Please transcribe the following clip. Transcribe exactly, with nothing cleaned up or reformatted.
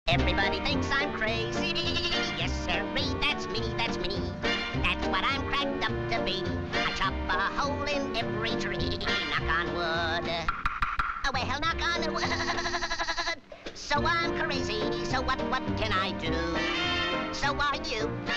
Everybody thinks I'm crazy. Yes, sirree, that's me, that's me. That's what I'm cracked up to be. I chop a hole in every tree. Knock on wood. Oh, well, knock on wood. So I'm crazy. So what, what can I do? So are you.